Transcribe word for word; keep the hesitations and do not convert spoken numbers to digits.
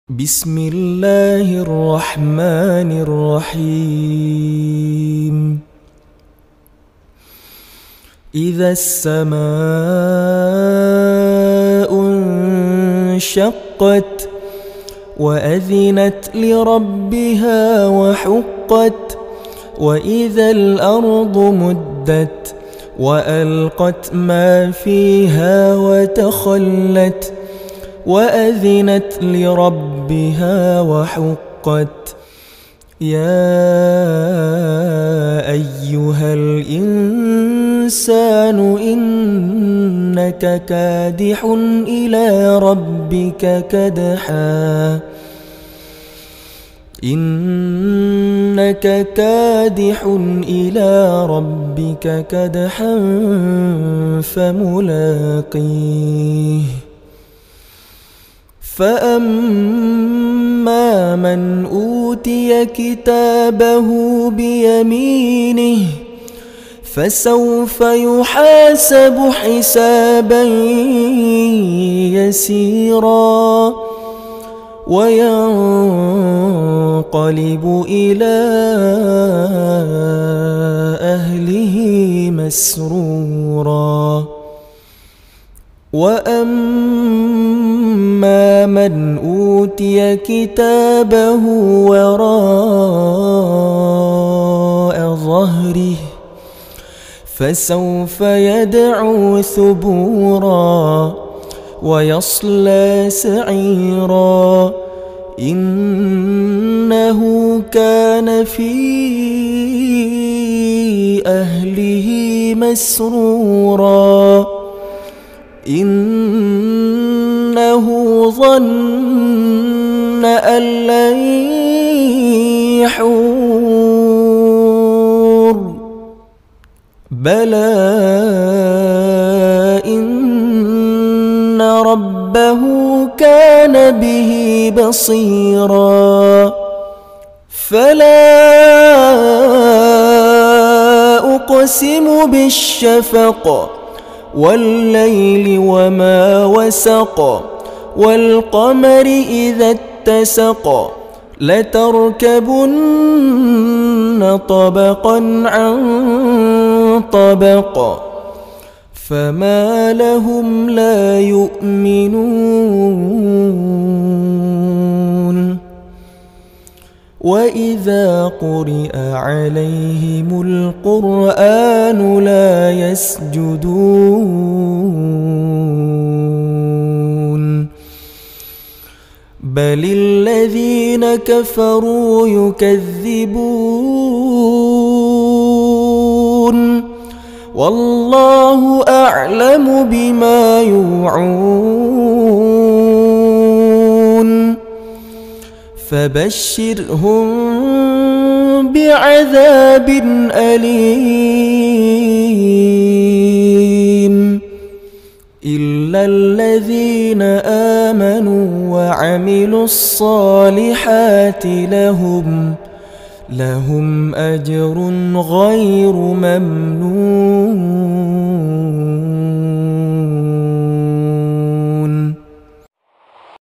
بسم الله الرحمن الرحيم. إذا السماء انشقت وأذنت لربها وحقت وإذا الأرض مدت وألقت ما فيها وتخلت وأذنت لربها وحقت. يا أيها الإنسان إنك كادح إلى ربك كدحا إنك كادح إلى ربك كدحا فملاقيه. فأما من أوتي كتابه بيمينه فسوف يحاسب حسابا يسيرا وينقلب إلى أهله مسرورا. وأما من أوتي كتابه وراء ظهره فسوف يدعو ثبورا ويصلى سعيرا إنه كان في أهله مسرورا إنه ظن أن لن يحور بلى إن ربه كان به بصيرا. فلا أقسم بالشفق والليل وما وسق والقمر إذا اتسق لتركبن طبقا عن طبق فما لهم لا يؤمنون. وإذا قرئ عليهم القرآن لا يسجدون بل الذين كفروا يكذبون والله أعلم بما يوعون. فبشرهم بعذاب أليم إلا الذين آمنوا وعملوا الصالحات لهم لهم أجر غير ممنون.